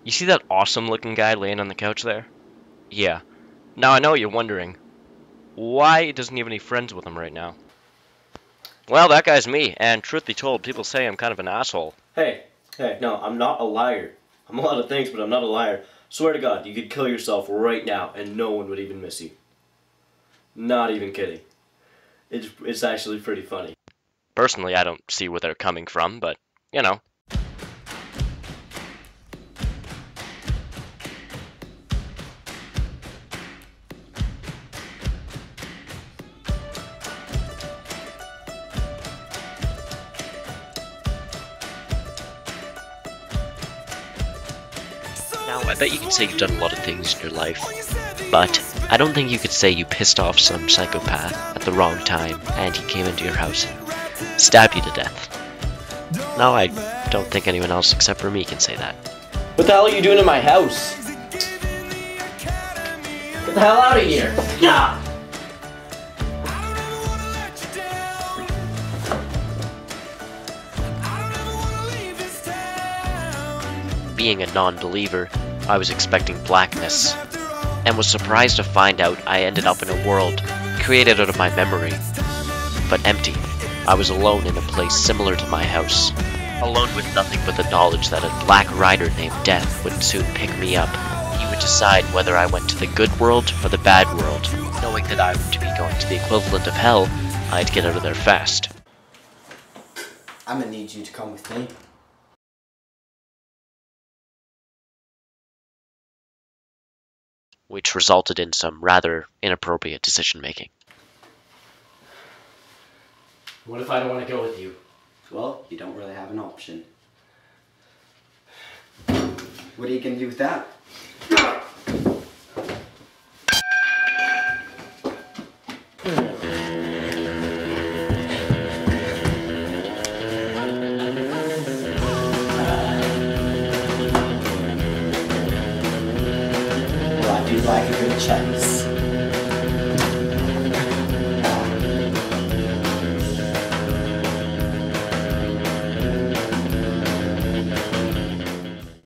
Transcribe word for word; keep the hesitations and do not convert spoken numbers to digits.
You see that awesome looking guy laying on the couch there? Yeah. Now I know what you're wondering. Why doesn't he have any friends with him right now? Well, that guy's me, and truth be told, people say I'm kind of an asshole. Hey, hey, no, I'm not a liar. I'm a lot of things, but I'm not a liar. Swear to God, you could kill yourself right now, and no one would even miss you. Not even kidding. It's, it's actually pretty funny. Personally, I don't see where they're coming from, but, you know. Now, I bet you can say you've done a lot of things in your life, but I don't think you could say you pissed off some psychopath at the wrong time and he came into your house and stabbed you to death. No, I don't think anyone else except for me can say that. What the hell are you doing in my house? Get the hell out of here! Yeah! Being a non-believer, I was expecting blackness, and was surprised to find out I ended up in a world created out of my memory, but empty. I was alone in a place similar to my house, alone with nothing but the knowledge that a black rider named Death would soon pick me up. He would decide whether I went to the good world or the bad world. Knowing that I would be going to the equivalent of hell, I'd get out of there fast. I'm gonna need you to come with me. Which resulted in some rather inappropriate decision-making. What if I don't want to go with you? Well, you don't really have an option. What are you gonna do with that? Well, I do like a good chase.